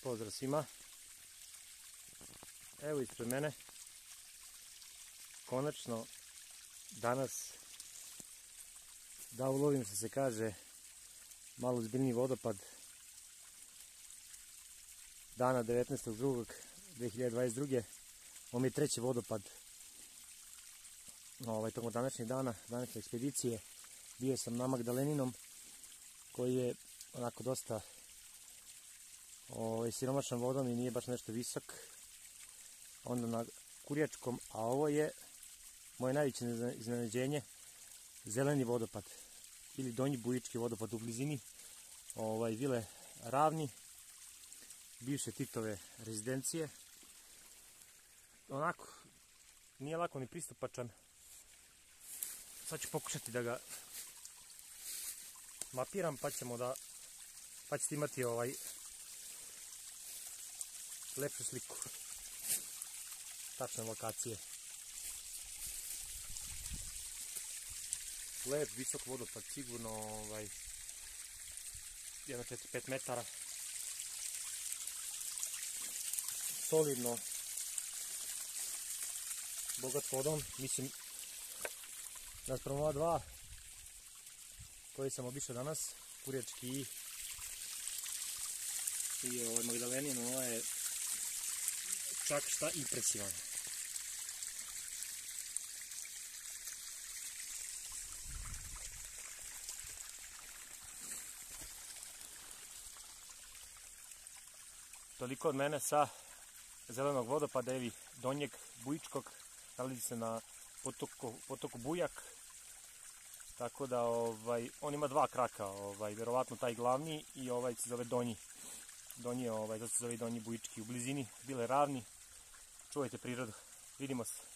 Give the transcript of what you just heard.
Pozdrav svima. Evo ispred mene konačno danas da ulovim, što se kaže, malo ozbiljniji vodopad dana 19.2.2022. Ovo mi je treći vodopad tokom današnjeg dana, današnje ekspedicije. Bio sam na Magdaleninom, koji je onako dosta siromašan vodom i nije baš nešto visok. Onda na Kurjačkom, a ovo je moje najveće iznenađenje, zeleni vodopad ili Donji Bujički vodopad u blizini vile Ravni, bivše Titove rezidencije. Onako, nije lako ni pristupačan. Sad ću pokušati da ga mapiram, pa ćete imati lepšu sliku tačne lokacije. Lep, visok vodopad, sigurno 1,4-5 metara. Solidno, bogat vodom, mislim, naspram ova dva koji sam obišao danas, Kurjački i Magdalenin, ovo je čak šta impresivan. Toliko od mene sa zelenog vodopada, evi Donjeg Bujičkog, nalazi se na potoku Bujak, tako da on ima dva kraka, vjerovatno taj glavni i ovaj se zove Donji, zato se zove Donji Bujički, u blizini bile Ravni. Čuvajte prirodu, vidimo se.